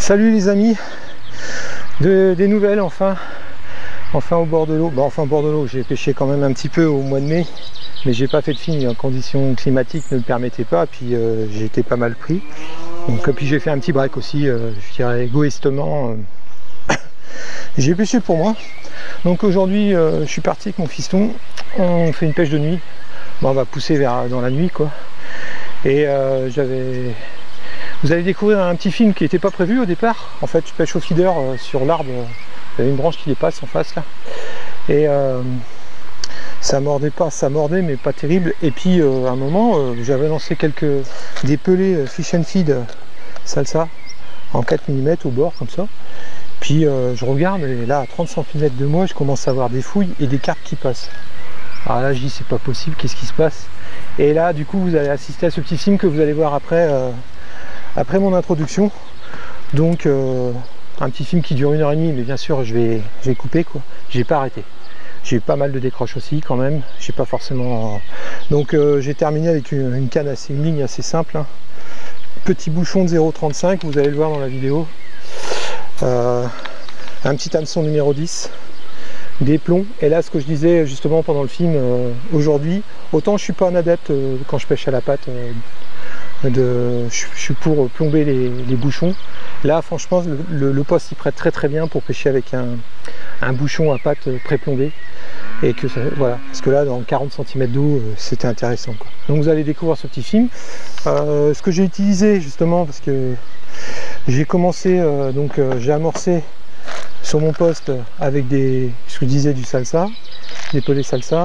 Salut les amis, des nouvelles enfin au bord de l'eau. Bon, enfin au bord de l'eau, j'ai pêché quand même un petit peu au mois de mai, mais j'ai pas fait de film, les conditions climatiques ne le permettaient pas, puis j'ai été pas mal pris. Donc puis j'ai fait un petit break aussi, je dirais égoïstement. J'ai pêché pour moi. Donc aujourd'hui je suis parti avec mon fiston, on fait une pêche de nuit. Bon, on va pousser dans la nuit quoi. Et vous allez découvrir un petit film qui n'était pas prévu au départ. En fait, je pêche au feeder sur l'arbre. Il y avait une branche qui dépasse en face là. Et ça mordait pas, ça mordait mais pas terrible. Et puis à un moment, j'avais lancé des pelés fish and feed salsa en 4 mm au bord comme ça. Puis je regarde et là à 30 cm de moi, je commence à avoir des fouilles et des carpes qui passent. Alors là je dis c'est pas possible, qu'est-ce qui se passe? Et là du coup vous allez assister à ce petit film que vous allez voir après mon introduction. Donc un petit film qui dure 1h30, mais bien sûr je vais couper quoi. J'ai pas arrêté. J'ai eu pas mal de décroches aussi quand même. J'ai pas forcément. Donc j'ai terminé avec une canne une ligne assez simple. Hein. Petit bouchon de 0,35, vous allez le voir dans la vidéo. Un petit hameçon numéro 10. Des plombs, et là ce que je disais justement pendant le film, aujourd'hui, autant je suis pas un adepte quand je pêche à la patte, je suis pour plomber les bouchons. Là franchement le poste il prête très bien pour pêcher avec un bouchon à patte pré-plombé, et que ça, voilà, parce que là dans 40 cm d'eau c'était intéressant quoi. Donc vous allez découvrir ce petit film. Ce que j'ai utilisé justement, parce que j'ai commencé, j'ai amorcé sur mon poste avec ce que je disais, du salsa, des pelés salsa.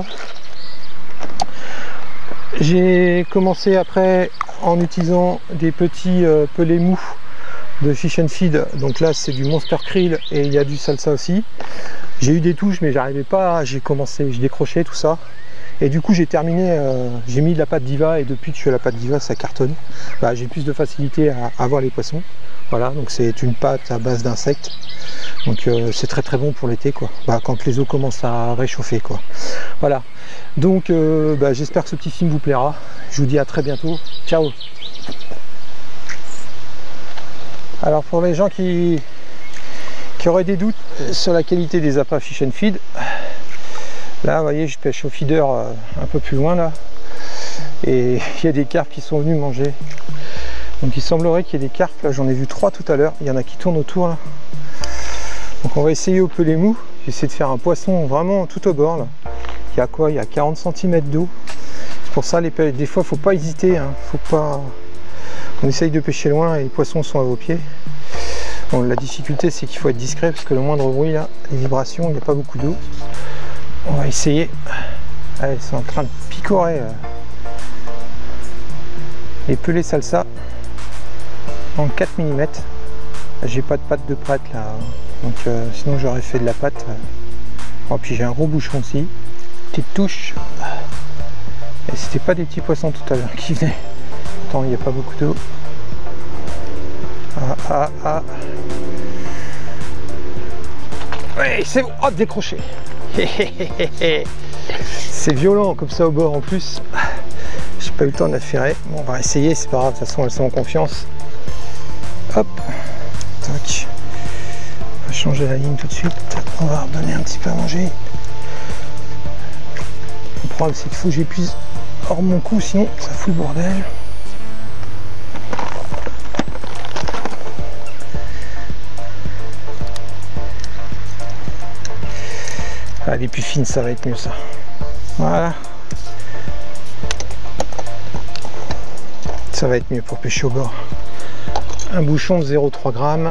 J'ai commencé après en utilisant des petits pelés mous de fish and feed. Donc là c'est du monster krill et il y a du salsa aussi. J'ai eu des touches mais j'arrivais pas, j'ai décrochais tout ça. Et du coup j'ai terminé, j'ai mis de la pâte Diva, et depuis que je suis à la pâte Diva ça cartonne. J'ai plus de facilité à avoir les poissons. Voilà, donc c'est une pâte à base d'insectes. Donc c'est très bon pour l'été quoi. Quand les eaux commencent à réchauffer quoi. Voilà. Donc j'espère que ce petit film vous plaira. Je vous dis à très bientôt. Ciao. Alors pour les gens qui auraient des doutes sur la qualité des appâts fish and feed, là vous voyez je pêche au feeder un peu plus loin là. Et il y a des carpes qui sont venus manger. Donc il semblerait qu'il y ait des carpes, là j'en ai vu 3 tout à l'heure, il y en a qui tournent autour là. Donc on va essayer au pelé mou, j'essaie de faire un poisson vraiment tout au bord là. Il y a quoi? Il y a 40 cm d'eau. C'est pour ça des fois il ne faut pas hésiter, hein. On essaye de pêcher loin et les poissons sont à vos pieds. Bon, la difficulté c'est qu'il faut être discret parce que le moindre bruit là, les vibrations, il n'y a pas beaucoup d'eau. On va essayer. Allez, ils sont en train de picorer les pelés salsa en 4 mm. J'ai pas de pâte de prête là, donc sinon j'aurais fait de la pâte. Oh, puis j'ai un gros bouchon aussi, petite touche. Et c'était pas des petits poissons tout à l'heure qui venaient. Attends, il n'y a pas beaucoup d'eau. Ouais, c'est bon. Oh, décroché. C'est violent comme ça au bord en plus. J'ai pas eu le temps de la ferrer. Bon, on va essayer, c'est pas grave, de toute façon elles sont en confiance. Hop, tac. On va changer la ligne tout de suite. On va redonner un petit peu à manger. Le problème c'est qu'il faut que j'épuise hors mon cou, sinon ça fout le bordel. Ah, les plus fines, ça va être mieux ça. Voilà. Ça va être mieux pour pêcher au bord. Un bouchon de 0,3 g.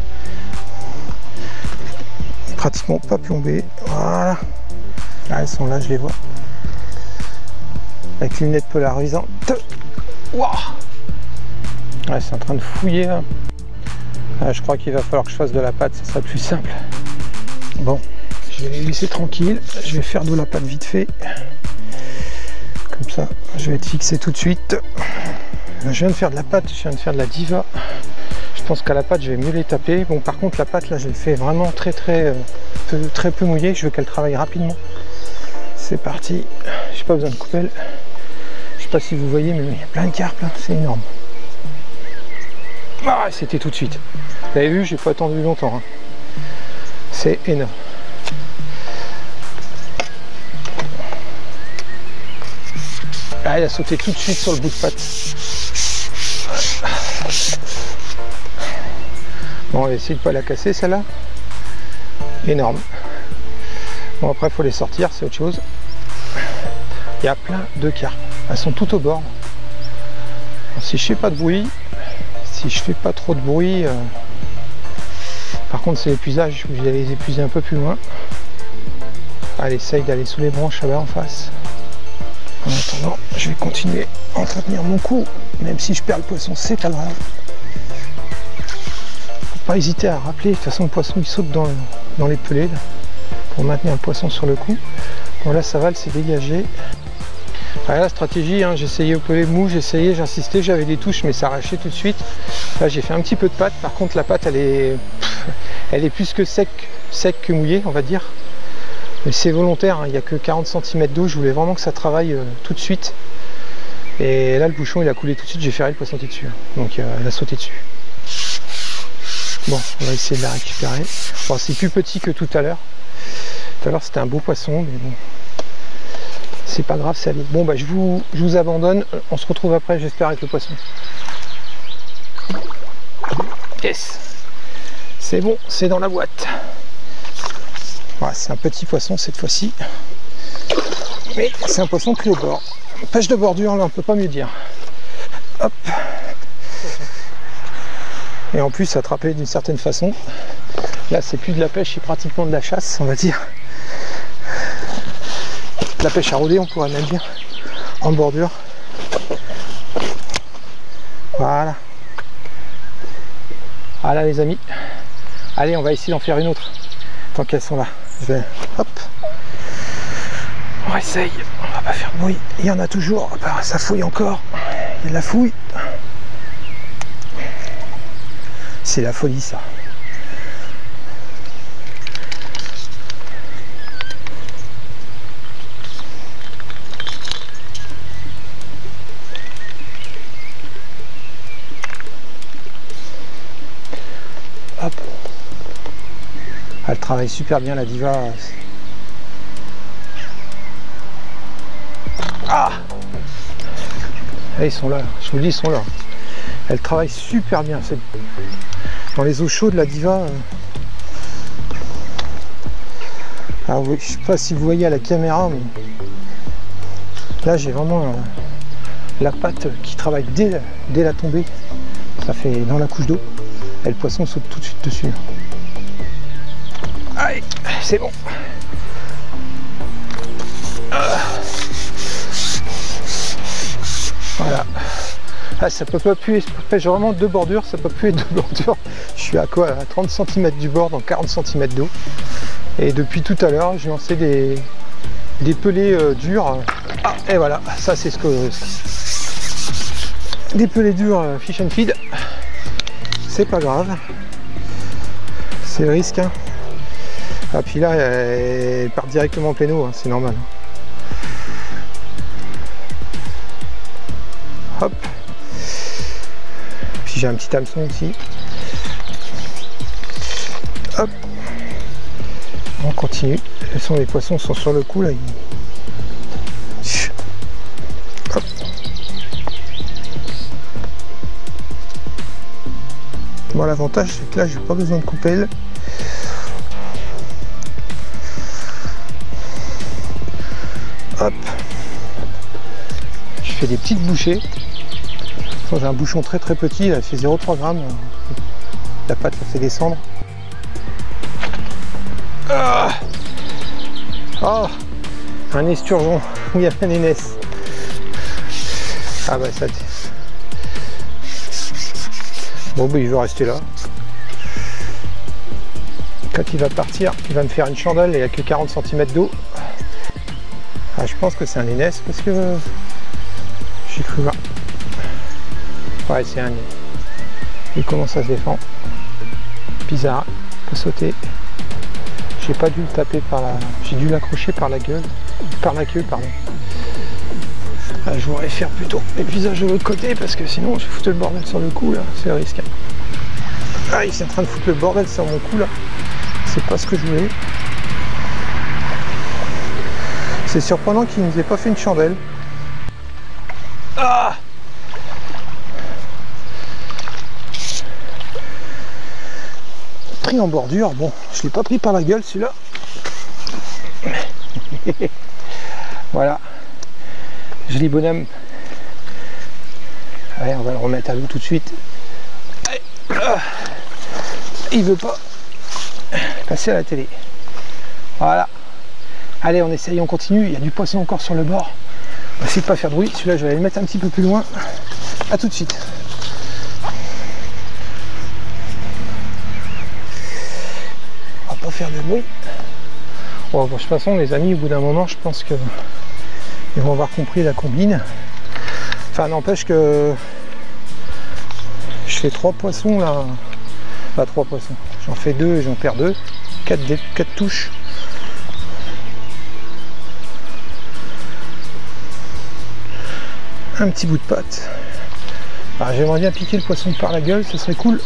Pratiquement pas plombé. Voilà. Là, elles sont là, je les vois. Avec les lunettes polarisantes. Wow. Ouais, c'est en train de fouiller là. Je crois qu'il va falloir que je fasse de la pâte, ça sera plus simple. Bon, je vais les laisser tranquilles. Je vais faire de la pâte vite fait. Comme ça, je vais être fixé tout de suite. Je viens de faire de la pâte, je viens de faire de la Diva. Je pense qu'à la pâte, je vais mieux les taper. Bon, par contre, la pâte, là, je le fais vraiment très peu mouillée. Je veux qu'elle travaille rapidement. C'est parti. J'ai pas besoin de coupelle. Je sais pas si vous voyez, mais il y a plein de carpes là, c'est énorme. Ah, c'était tout de suite. Vous avez vu, j'ai pas attendu longtemps. Hein. C'est énorme. Ah, il a sauté tout de suite sur le bout de patte. Bon, on va essayer de pas la casser celle-là. Énorme. Bon, après, il faut les sortir, c'est autre chose. Il y a plein de carpes. Elles sont toutes au bord. Alors, si je fais pas de bruit, si je fais pas trop de bruit, par contre, c'est l'épuisage. Je vais les épuiser un peu plus loin. Elle essaye d'aller sous les branches là-bas en face. En attendant, je vais continuer à entretenir mon coup, même si je perds le poisson, c'est pas grave. Faut pas hésiter à rappeler, de toute façon le poisson il saute dans les pelées là, pour maintenir le poisson sur le coup. Bon là ça va, elle s'est dégagée. Ah, la stratégie, hein, j'essayais au pelé mou, j'insistais, j'avais des touches mais ça arrachait tout de suite. Là j'ai fait un petit peu de pâte, par contre la pâte elle est plus que sec que mouillée on va dire. Mais c'est volontaire, hein, il n'y a que 40 cm d'eau, je voulais vraiment que ça travaille tout de suite. Et là le bouchon il a coulé tout de suite, j'ai ferré le poisson dessus. Donc elle a sauté dessus. Bon, on va essayer de la récupérer. Bon, c'est plus petit que tout à l'heure. Tout à l'heure c'était un beau poisson, mais bon. C'est pas grave, ça allait. Bon bah je vous abandonne, on se retrouve après j'espère avec le poisson. Yes. C'est bon, c'est dans la boîte. Voilà, c'est un petit poisson cette fois-ci, mais c'est un poisson pris au bord. Pêche de bordure, là on peut pas mieux dire. Hop. Et en plus attrapé d'une certaine façon. Là c'est plus de la pêche, c'est pratiquement de la chasse on va dire. De la pêche à rôder on pourrait même dire. En bordure. Voilà. Voilà les amis. Allez on va essayer d'en faire une autre. Tant qu'elles sont là. Je vais, hop, on essaye, on va pas faire de bruit, il y en a toujours, ça fouille encore, il y a de la fouille, c'est la folie ça. Hop. Elle travaille super bien la diva. Ah, et ils sont là, je vous le dis, ils sont là. Elle travaille super bien. Dans les eaux chaudes, la diva. Alors, je sais pas si vous voyez à la caméra, mais là j'ai vraiment la patte qui travaille dès la tombée. Ça fait dans la couche d'eau. Et le poisson saute tout de suite dessus. Allez, c'est bon. Voilà. Ah, ça peut pas puer, j'ai vraiment deux bordures, ça peut plus être deux bordures. Je suis à quoi, à 30 cm du bord dans 40 cm d'eau. Et depuis tout à l'heure, j'ai lancé des pelés durs. Ah, et voilà, ça c'est ce que... Des pelés durs fish and feed. C'est pas grave. C'est le risque. Hein. Ah, puis là, elle part directement en plein eau, hein, c'est normal. Hop. Puis j'ai un petit hameçon ici. Hop. On continue. Les poissons sont sur le coup là. Hop. Bon, l'avantage c'est que là j'ai pas besoin de couper. Hop. Je fais des petites bouchées. J'ai un bouchon très petit, elle fait 0,3 g. La pâte la fait descendre. Ah, oh, un esturgeon. Il y a un énesse. Ah bah ça. Bon bah il veut rester là. Quand il va partir, il va me faire une chandelle et il n'y a que 40 cm d'eau. Ah, je pense que c'est un énesse parce que j'ai cru voir. Ouais, c'est un nez. Il commence à se défendre. Bizarre, peut sauter. J'ai pas dû le taper par la... J'ai dû l'accrocher par la gueule. Par la queue, pardon. Ah, je voudrais faire plutôt l'épuisage de l'autre côté parce que sinon je foutais le bordel sur le coup là, c'est le risque. Ah, il est en train de foutre le bordel sur mon cou là. C'est pas ce que je voulais. C'est surprenant qu'il ne nous ait pas fait une chandelle. Ah! Pris en bordure, bon, je l'ai pas pris par la gueule celui-là. Voilà. Joli bonhomme. Allez, on va le remettre à l'eau tout de suite. Allez. Ah. Il veut pas passer à la télé. Voilà. Allez, on essaye, on continue. Il y a du poisson encore sur le bord. On va essayer de pas faire de bruit. Celui-là, je vais aller le mettre un petit peu plus loin. À tout de suite. On va pas faire de bruit. Bon, de toute façon, les amis, au bout d'un moment, je pense que ils vont avoir compris la combine. Enfin, n'empêche que je fais 3 poissons là. Pas 3 poissons. J'en fais 2 et j'en perds 2. 4 touches. Un petit bout de pâte. Alors, j'aimerais bien piquer le poisson par la gueule, ce serait cool.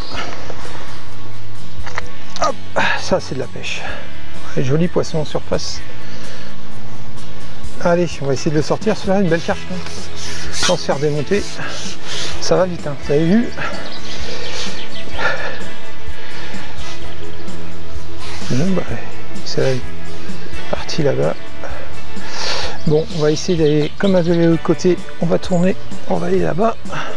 Hop, ça c'est de la pêche. Un joli poisson en surface. Allez, on va essayer de le sortir. Celui-là, une belle carpe. Hein. Sans se faire démonter. Ça va vite, hein. Vous avez vu? Bon, bah, c'est la partie là-bas. Bon, on va essayer d'aller, comme à de l'autre côté, on va tourner, on va aller là-bas.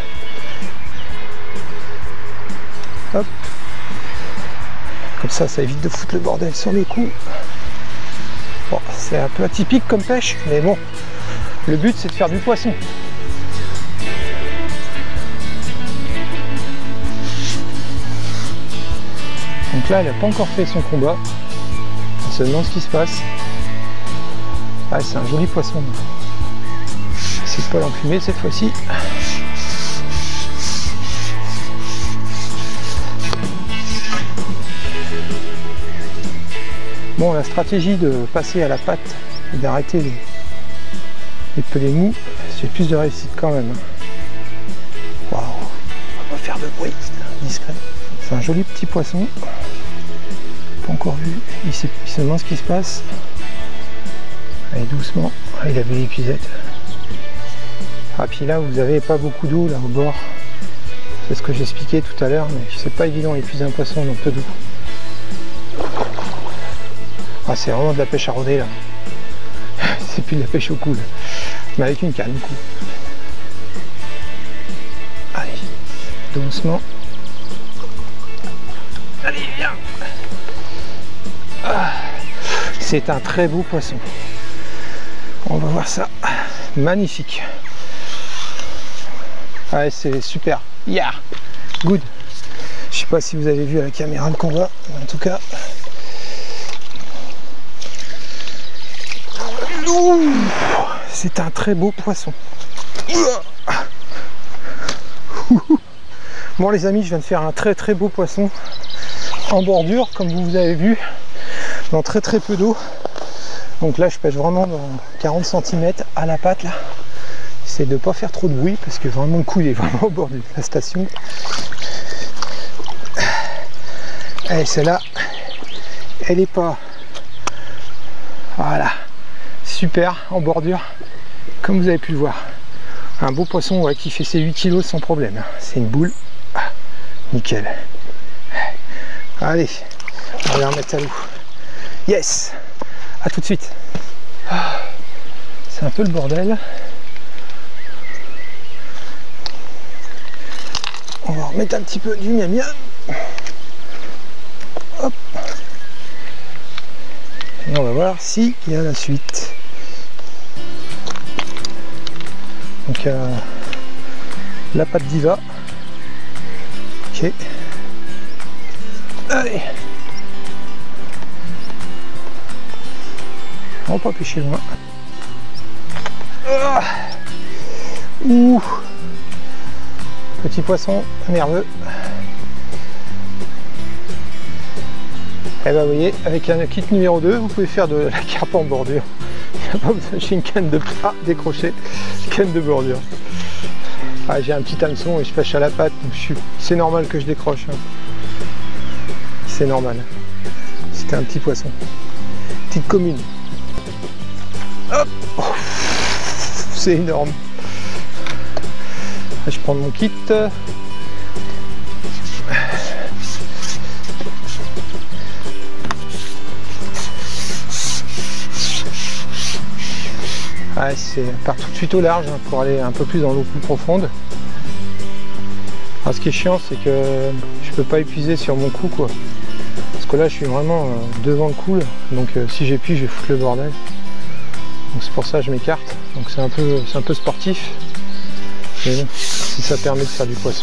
Hop. Comme ça évite de foutre le bordel sur les coups. Bon, c'est un peu atypique comme pêche, mais bon, le but c'est de faire du poisson. Donc là, elle n'a pas encore fait son combat. On se demande ce qui se passe. Ah, c'est un joli poisson. C'est pas l'enfumer cette fois-ci. Bon, la stratégie de passer à la patte et d'arrêter les pelets mous, c'est plus de réussite quand même. Waouh, on va pas faire de bruit, discret. C'est un joli petit poisson. Pas encore vu. Il se demande ce qui se passe. Allez, doucement. Ah, il a vu l'épuisette. Ah, puis là, vous n'avez pas beaucoup d'eau là au bord. C'est ce que j'expliquais tout à l'heure, mais c'est pas évident d'épuiser un poisson dans peu d'eau. Ah, c'est vraiment de la pêche à rôder là. C'est plus de la pêche au cou là. Mais avec une canne du coup. Allez, doucement. Allez, viens. Ah, c'est un très beau poisson. On va voir ça. Magnifique. Ouais, c'est super. Yeah. Good. Je sais pas si vous avez vu à la caméra le combat. En tout cas. C'est un très beau poisson. Bon les amis, je viens de faire un très beau poisson en bordure, comme vous avez vu, dans très peu d'eau. Donc là je pêche vraiment dans 40 cm à la patte là. C'est de ne pas faire trop de bruit parce que vraiment le coup il est vraiment au bord de la station. Et celle-là, elle est pas. Voilà. Super en bordure, comme vous avez pu le voir. Un beau poisson ouais, qui fait ses 8 kg sans problème. C'est une boule. Ah, nickel. Allez, on va la remettre à l'eau. Yes. À tout de suite. Ah, c'est un peu le bordel. On va remettre un petit peu du miam miam. Hop. Et on va voir s'il y a la suite. Donc la patte diva. Ok. Allez. On va pas pêcher loin. Ah. Ouh. Petit poisson nerveux. Et ben vous voyez, avec un kit numéro 2, vous pouvez faire de la carpe en bordure. Il n'y a pas besoin d'acheter une canne de plat décrochée, canne de bordure. Ah, j'ai un petit hameçon et je pêche à la patte, donc c'est normal que je décroche. Hein. c'est normal. C'était un petit poisson. Petite commune. Hop, oh, c'est énorme. Je prends mon kit. Ouais, c'est part tout de suite au large hein, pour aller un peu plus dans l'eau plus profonde. Alors, ce qui est chiant, c'est que je peux pas épuiser sur mon coup quoi. Parce que là, je suis vraiment devant le coude, donc si j'épuise, je vais foutre le bordel. Donc c'est pour ça que je m'écarte. Donc c'est un peu sportif. Mais bon, si ça permet de faire du poisson,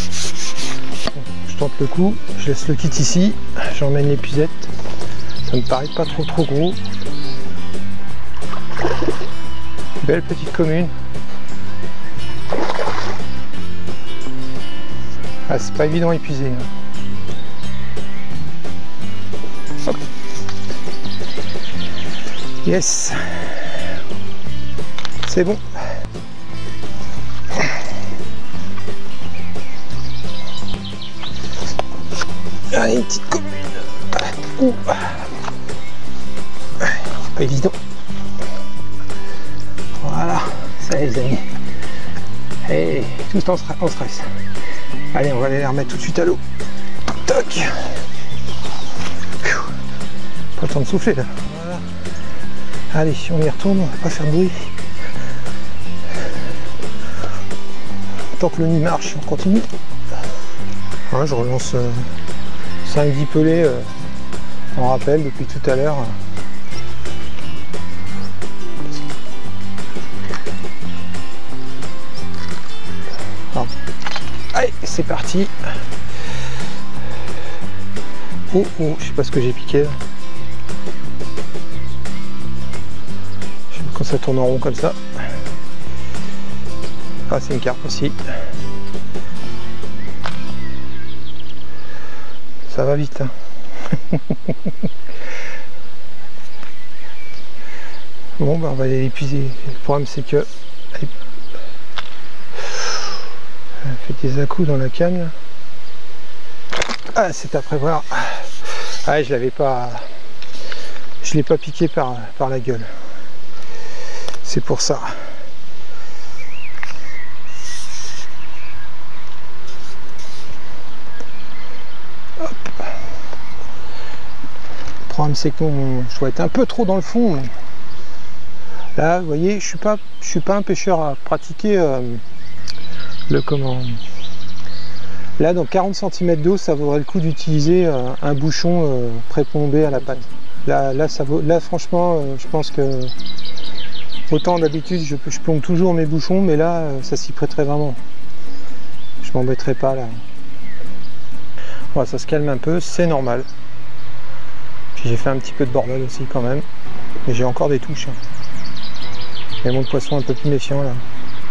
je tente le coup. Je laisse le kit ici. J'emmène l'épuisette. Ça me paraît pas trop gros. Belle petite commune. Ah, c'est pas évident à épuiser. Hein. Hop. Yes. C'est bon. Allez, une petite commune. Ouh. Pas évident. Voilà, ça y est les amis. Et tout en stress. Allez, on va aller les remettre tout de suite à l'eau. Toc. Pas le temps de souffler là. Voilà. Allez, on y retourne, on va pas faire de bruit. Tant que le nid marche, on continue. Ouais, je relance 5-10 pelés en rappel depuis tout à l'heure. Allez, c'est parti. Oh, oh, je sais pas ce que j'ai piqué là. Quand ça tourne en rond comme ça. Ah, c'est une carpe aussi. Ça va vite. Hein. Bon, bah, on va aller l'épuiser. Le problème, c'est que elle fait des à-coups dans la canne. Ah, c'est à prévoir. Ah, je l'avais pas. Je l'ai pas piqué par la gueule. C'est pour ça. Hop. Le problème c'est que je dois être un peu trop dans le fond. Là, vous voyez, je suis pas un pêcheur à pratiquer le comment. Là, dans 40 cm d'eau, ça vaudrait le coup d'utiliser un bouchon pré-plombé à la patte. Là, ça vaut. Là, franchement, je pense que autant d'habitude, je plombe toujours mes bouchons, mais là, ça s'y prêterait vraiment. Je m'embêterai pas là. Voilà, ça se calme un peu, c'est normal. Puis j'ai fait un petit peu de bordel aussi quand même. Mais j'ai encore des touches. Mais mon poisson un peu plus méfiant là.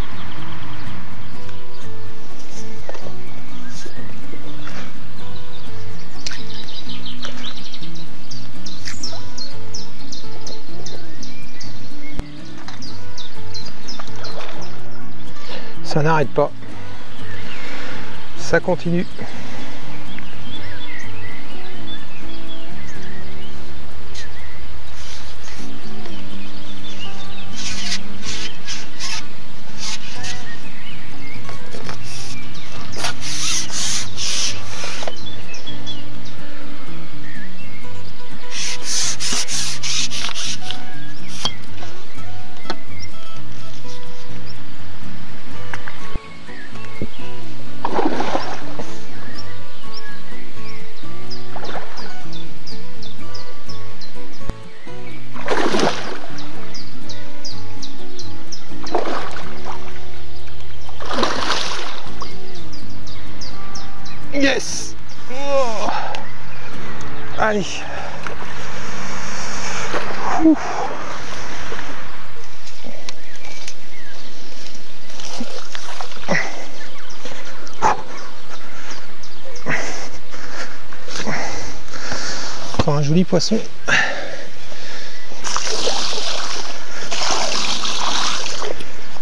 Ça n'arrête pas. Ça continue. Yes. Oh. Allez. Ouf. Encore un joli poisson.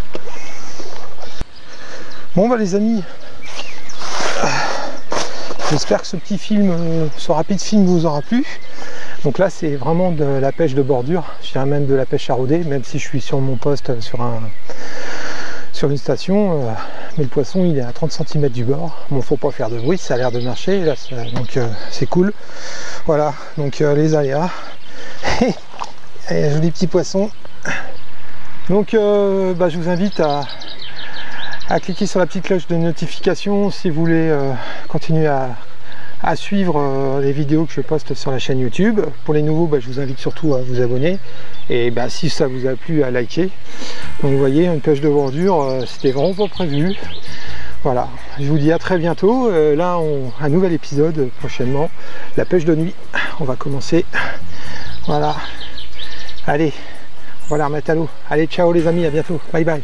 Bon bah les amis, J'espère que ce petit film, ce rapide film vous aura plu. Donc là c'est vraiment de la pêche de bordure, je dirais même de la pêche à rôder, même si je suis sur mon poste sur une station, mais le poisson il est à 30 cm du bord. Bon, faut pas faire de bruit, ça a l'air de marcher là, donc c'est cool. Voilà, donc les aléas. Et un joli petit poisson. Donc je vous invite à cliquer sur la petite cloche de notification si vous voulez continuer à suivre les vidéos que je poste sur la chaîne YouTube. Pour les nouveaux, je vous invite surtout à vous abonner. Et si ça vous a plu, à liker. Donc vous voyez, une pêche de bordure, c'était vraiment pas prévu. Voilà, je vous dis à très bientôt. Là, un nouvel épisode prochainement. La pêche de nuit. On va commencer. Voilà. Allez, on va la remettre à l'eau. Allez, ciao les amis, à bientôt. Bye bye.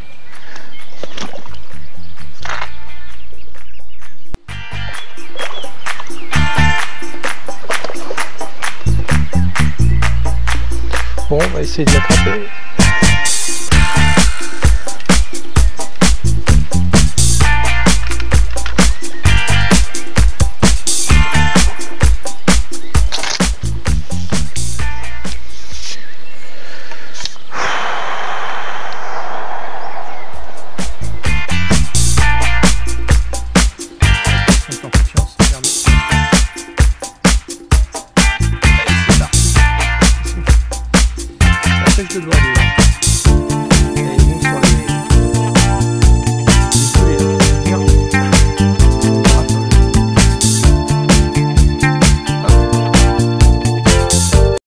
Bon, on va essayer de l'attraper. De bordure.